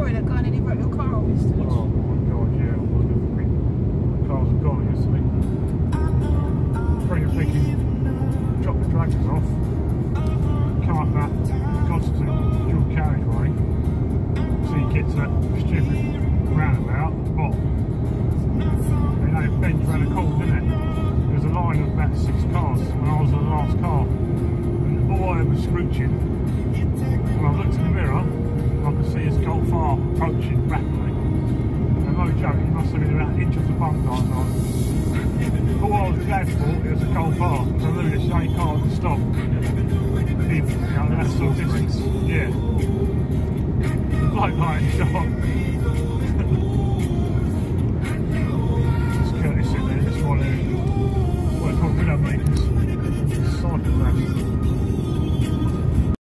story that guy and then he wrote your car off yesterday? Oh my god, yeah. The cars have gone yesterday. Pretty thinking, drop the tractors off, come up that constant dual carriageway, so you get to that stupid roundabout, the bottom. You know, it bends round a corner, didn't it? There was a line of about 6 cars when I was the last car, and all I heard was screeching. When I looked in the mirror, I could see his Golf R approaching rapidly. And no joke, he must have been about an inch off the bump last night. All I was glad for, it was a Golf R, because I knew it's the only car to stop. Even, you know, that sort of distance. Yeah. The bloke like shot. Just Curtis in there, just one who, well, it's not good at me, because it's cycle crash.